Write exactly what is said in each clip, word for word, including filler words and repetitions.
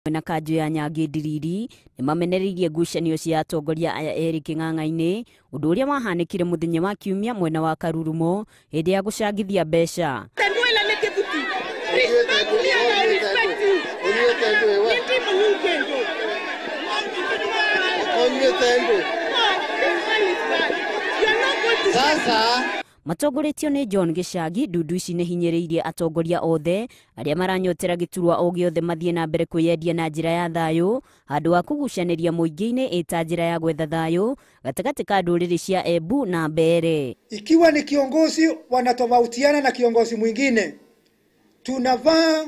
na kanjũ ya Nyangi Ndiriri nimamenereirie ngucanio cia atongoria aya eri king'ang'a-inĩ ũndũ ũrĩa wahanĩkire mũthenya wa Kiumia mwena wa Karurumo hĩndĩ ya gũcangithia mbeca. Matongoretio nĩ John Gĩchangi, ndundu ici nĩ hinyĩrĩirie atongoria othe arĩa maranyotera gĩturwa o gĩothe mathiĩ na mbere kwĩyendia na njĩra ya thayũ handũ wa kũgucanĩria mũingĩ-inĩ ĩta njĩra ya gwetha thayũ gatagatĩ ka ndũrĩrĩ cia Embu na Mbeere. Ikiwa ni kiongozi wanatofautiana na kiongozi mwingine, tunavaa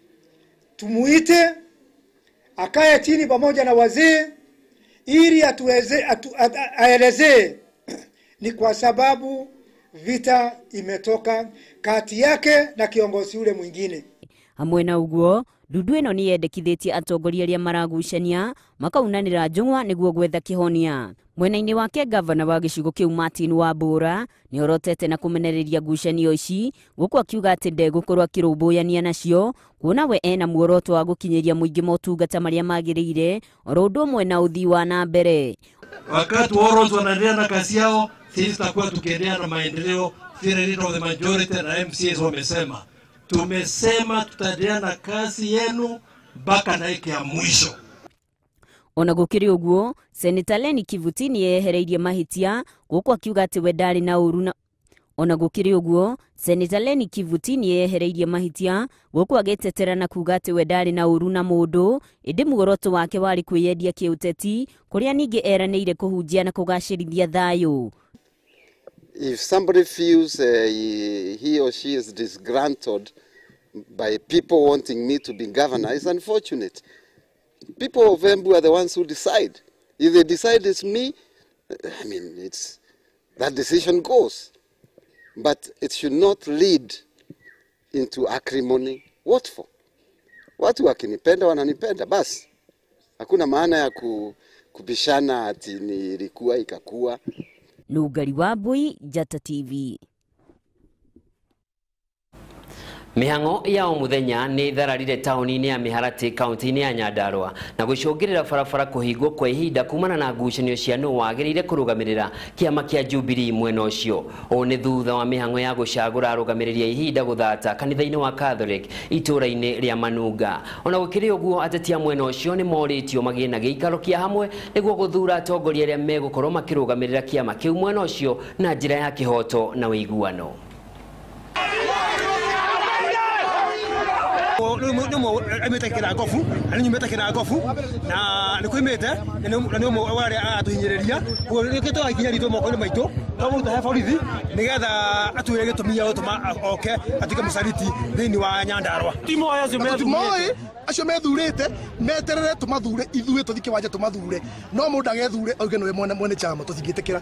tumuite akae chini pamoja na wazee ili atuweze atu, aelezee ni kwa sababu vita imetoka kati yake na kiongozi ule mwingine. Hamwe na uguo, ndundu ĩno nĩ yendekithĩtie atongoria arĩa maragucania makaunanĩra njũng'wa nĩguo gwetha kĩhonia. Mwena-inĩ wake gavana wa gĩcigo kĩu Martin Wambura nĩ orotete na kũmenereria ngucanio ici, gũkũ akiuga atĩ ndegũkorwo akĩrũmbũyania nacio kuona we ena muoroto wa gũkinyĩria mũingĩ motungata marĩa magĩrĩire oro ũndũ ũmwe na ũthii wa na mbere. Wakati Warons wanaendelea na kazi yao, sisi tutakuwa tukiendelea na maendeleo. Vile leader of the majority na M C As wamesema, tumesema tutaendelea na kazi yenu mpaka dakika ya mwisho. Ona gũkĩrĩ ũguo, Senator Lenny Kivuti nĩ yehereirie mahitia gũkũ akiuga atĩ we ndarĩ na ũru na Ona gũkĩrĩ ũguo, Senator Lenny Kivuti nĩ yehereirie mahitia gũkũ agĩtetera na kuga atĩ we ndarĩ na ũru na mũndũ, ĩndĩ muoroto wake warĩ kwĩyendia kĩũteti kũrĩa ningĩ eranĩire kũhunjia na kũgacĩrithia thayũ. If somebody feels uh, he, he or she is disgruntled by people wanting me to be governor, it's unfortunate. People of Embu are the ones who decide. If they decide it's me, I mean, it's that decision goes. But it should not lead into acrimony. What for? Watu wakinipenda wananipenda basi. Hakuna maana ya kubishana ati nilikuwa ikakuwa. Nugari wa Mbui, Njata T V. Mihango ya omuthenya ni thararire tauni-inĩ ya Miharati kaunti-inĩ ya Nyandarua na gũcũngĩrĩra barabara kũhingwo kwa ihinda kumana na ngucanio cia nũ wagĩrĩire kũrũgamĩrĩra kĩama kĩa Jubilee mwena ũcio. Ũũ nĩ thutha wa mihango ya gũcagũra arũgamĩrĩria ihinda gũthata kanitha-inĩ wa Catholic itũũra-inĩ rĩa Manunga. Ona gũkĩrĩ ũguo, ateti a mwena ũcio nĩ morĩtio magĩe na gĩikaro kĩa hamwe nĩguo gũthura atongoria arĩa megũkorwo makĩrũgamĩrĩra kĩama kĩu mwena ũcio na njĩra ya kĩhoto na ũiguano. Numo ameta kina gofu ani nyumeta kina gofu na nikwimete na numo wale atuhinyereria ko nikito akinya rito moko ni maito to ta borithi nigetha atuye gitumia utuma oke atika musaliti thini wa Nyandarua timo aya methure acio methurite meterere tumathure ithuĩ tuthike wanje tumathure no mundu agethure auge no mwene mwene chama tuthingitikira.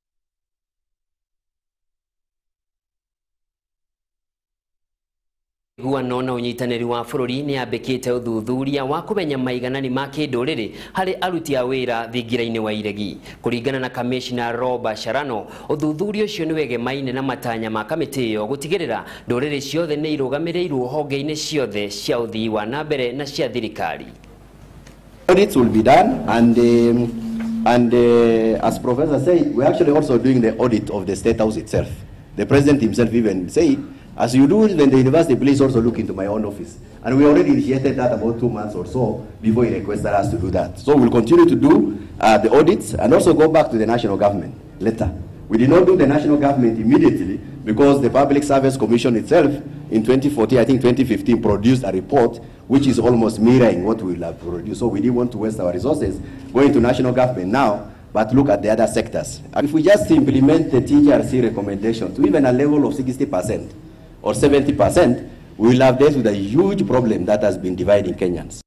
Guano na unyitanĩri wa bũrũri nĩ ambĩkĩte ũthuthuria wa kũmenya maiganani ma kĩndũrĩrĩ harĩ aruti a wĩra thingira-inĩ wa iregi. Kũringana na Kamishna Roba Sharano, ũthuthuria ũcio nĩ wegemaine na matanya ma kamĩtĩ ĩyo gũtigĩrĩra ndũrĩrĩ ciothe nĩ irũgamĩrĩirwo honge-inĩ ciothe cia ũthii wa na mbere na cia thirikari. Audits will be done and um, and uh, as Professor said, we're actually also doing the audit of the State House itself. The President himself even said, as you do it when the university, please also look into my own office. And we already initiated that about two months or so before he requested us to do that. So we'll continue to do uh, the audits and also go back to the national government later. We did not do the national government immediately because the Public Service Commission itself in twenty fourteen, I think twenty fifteen, produced a report which is almost mirroring what we will have produced. So we didn't want to waste our resources going to national government now, but look at the other sectors. And if we just implement the T G R C recommendation to even a level of sixty percent, or seventy percent, we will have dealt with a huge problem that has been dividing Kenyans.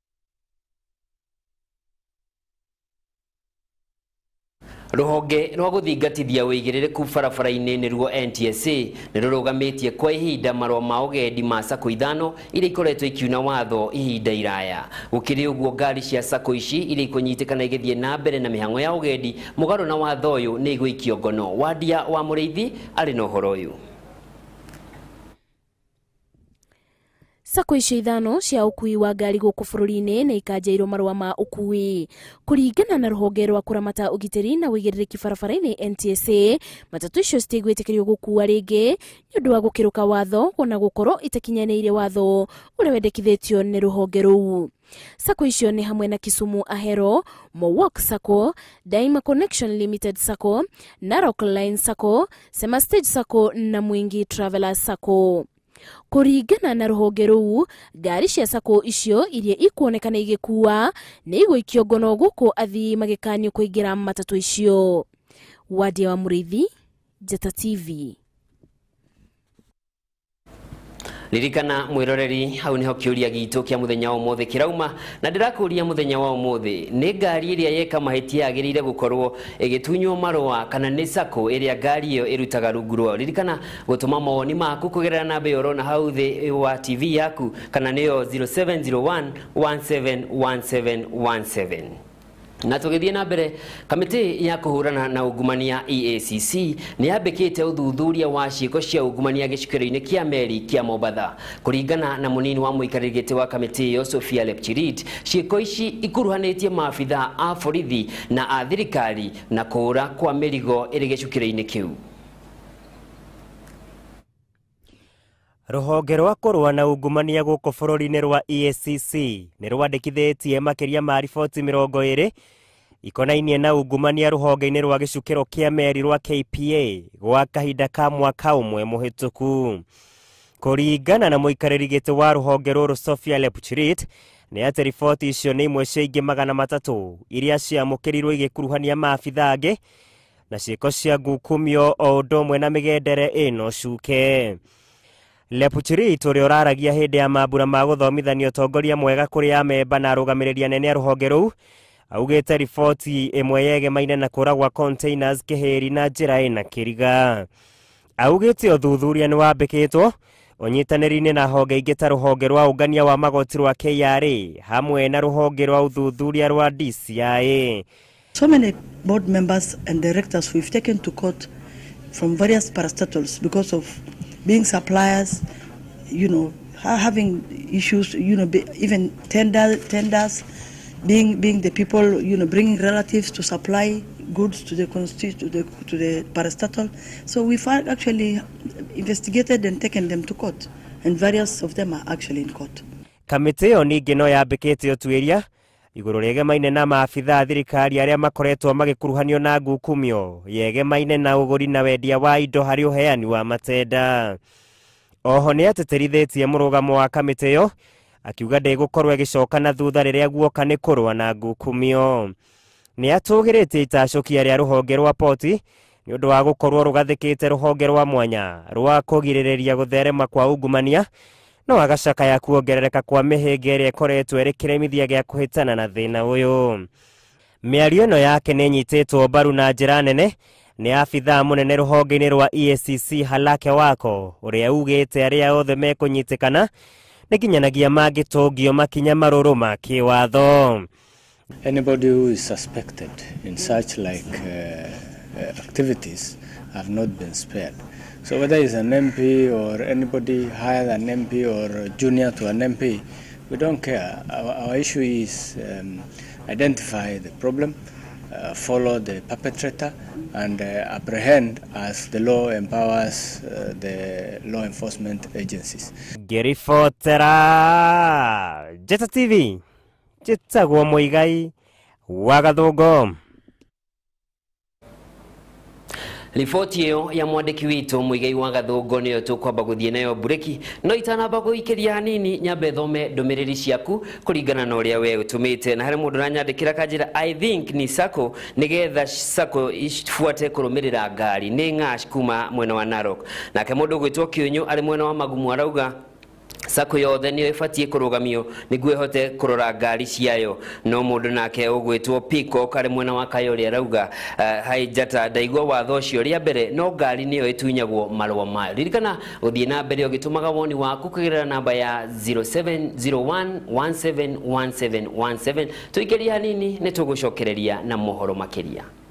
Ruhonge rwa gũthingatithia wĩigĩrĩrĩku barabara-inĩ nĩruo N T S A nĩ rũrũgamĩtie kwa ihinda marũa ma ũgendi ma sacco ithano iria ikoretwo ikiuna watho ihinda iraya. Gũkĩrĩ ũguo, ngari cia sacco ici iria ikũnyitĩkana igĩthiĩ na mbere na mĩhang'o ya ũgendi mũgarũ na watho ũyũ nĩ igũikio ngono. Wandia wa Mũrĩithi arĩ na ũhoro ũyũ. Sako icio ithano cia ukui wa ngari guku bururi-ini na ikanjairwo marua ma ukui. Kuringana na ruhonge rwa kuramata ugitiri na wigiriki barabara-ini N T S A, matatu icio citigwitikirio gukua ringi ni undu wa gukiruka watho ona gukorwo itakinyanĩire watho uria wendekithĩtio ni ruhonge ruu. Sako icio ni hamwe na Kisumu Ahero, Mowok Sako, Daima Connection Limited Sako, Narok Line Sako, Sema Stage Sako na Mwingi Travelers Sako. Kuringana na ruhonge ruu, ngari cia Sako icio iria ikuonekana igikuua ni igũikio ngono guku athii magikanio kuingira matatu icio. Wadia wa Murithi, Njata T V. Lirikana mwiroreri hau niho kiuria gitu kia muthenya wa umuthi kirauma na ndirakuria muthenya wa umuthi ni ngari iria yeka mahitia agirire gukorwo igitunywo marwa kana ni Sako iria ngari iyo irutaga rungurwo. Lirikana gutuma mawoni maku kugerera namba yorona hau thi wa T V yaku kana niyo zero seven zero one one seven one seven one seven. Na tugithie na mbere, kamiti ya kuhurana na ungumania E A C C ni yambikite uthuthuria wa ciiko cia ungumania gicukiro-ini kia meri kia Mombasa. Kuringana na munini wa muikarĩrĩte wa kamiti iyo Sophia Lepchirit, ciiko ici ikuruhanĩtie maabitha a borithi na a thirikari na kũũra kwa mĩrigo ĩrĩ gĩcukĩro-inĩ kĩu. Ruhonge rwa kũrũa na ungumania gũkũ bũrũri-inĩ rwa E A C C nĩ rwandĩkithĩtie makĩria ma riboti mĩrongo ĩrĩ ikonainie na ungumania ruhonge-inĩ rwa gĩcukĩro kĩa meri rwa K P A gwa kahinda ka mwaka ũmwe mũhĩtũku. Kũringana na mũikarĩri-gĩtĩ wa ruhonge rũrũ Sophia Lepchirit, nĩ atĩ riboti icio nĩ imwe cia ingĩ magana matatũ iria ciamũkĩrirwo igĩkuruhania maabitha angĩ na ciĩko cia ngukumio o ũndũ ũmwe na mĩgendere ĩno cuke. Lepchirit ũrĩa ũraragia hĩndĩ ya mambura ma gũthomithania ũtongoria mwega kũrĩ amemba na arũgamĩrĩri anene a rũhonge rũu, augĩte riboti ĩmwe yegemaine na kũũra gwa containers kĩhĩri na njĩra ĩna kĩriga. Augĩte ũthuthuria nĩ wambĩkĩtwo ũnyitanĩri-inĩ na honge ingĩ ta rũhonge rwa ũngania wa magoti rwa K R A hamwe na rũhonge rwa ũthuthuria rwa D C I. So many board members and directors we've taken to court from various parastatals because of being suppliers, you know, having issues, you know, even tender, tenders, being being the people, you know, bringing relatives to supply goods to the to the to the parastatal. So we've actually investigated and taken them to court, and various of them are actually in court. Kamiti ĩyo ningĩ no yambĩkĩte ũtuĩria igũrũ rĩegemaine na maabitha thirikari arĩa makoretwo magĩkuruhanio na ngukumio yegemaine na ũgũri na wendia wa indo harĩ ũheani wa matenda. Oho nĩ ateterithĩtie mũrũgamo wa kamiti ĩyo akiuga ndĩgũkorwo ĩgĩcoka na thutha rĩrĩa guoka nĩ kũrũa na ngukumio. Nĩ atũgĩrĩtie itacokia rĩa rũhonge rwa poti nĩ ũndũ wa gũkorwo rũgathĩkĩte rũhonge rwa mwanya rwa kũgirĩrĩria gũtherema kwa ungumania, no agacakaya kuongerereka kwa mĩhĩnga ĩrĩa ĩkoretwo ĩrĩ kĩremithia gĩa kũhĩtana na thĩna ũyũ. Mĩario ĩno yake nĩ ĩnyitĩtwo mbaru na njĩra nene nĩ abithaa mũnene rũhonge-inĩ rwa E A C C Halake Wako, ũrĩa ugĩte arĩa othe mekũnyitĩkana nĩ nginyanagia mangĩtũngio makinya marũrũ ma kĩwatho. Anybody who is suspected in such like uh, uh, activities have not been spared. So whether it's an M P or anybody higher than M P or junior to an M P, we don't care. Our, our issue is um, identify the problem, uh, follow the perpetrator, and uh, apprehend as the law empowers uh, the law enforcement agencies. Ngĩribotera Njata T V, njĩtagwo Mũigai wa Gathũngũ. Riboti iyo ya mwandiki witu Mũigai wa Gathũngũ niyo tukwamba guthie nayo bureki, no itanamba guikiria hanini nyambe thome ndumiriri ciaku kuringana na uria we utumite. Na hari mundu ranyandikira kanjira I think ni Sako nigetha Sako ifuate kurumirira ngari ni ng'ash kuma mwena wa Narok. Nake mundu gwitwo Kiunyu ari mwena wa Magumu arauga Sako yothe niyo ifatie kurugamio niguo ihote kurora ngari ciayo. No mundu nake ugwitwo Peacock ari mwena wa Kayole arauga uh, hai Njata ndaigua watho ucio ria mbere no ngari niyo itunyagwo marwa mayo. Ririkana uthie na mbere ugitumaga woni waku kugerera namba ya zero seven zero one one seven one seven one seven. Tuikiria hanini nitugucokereria na mohoro makiria.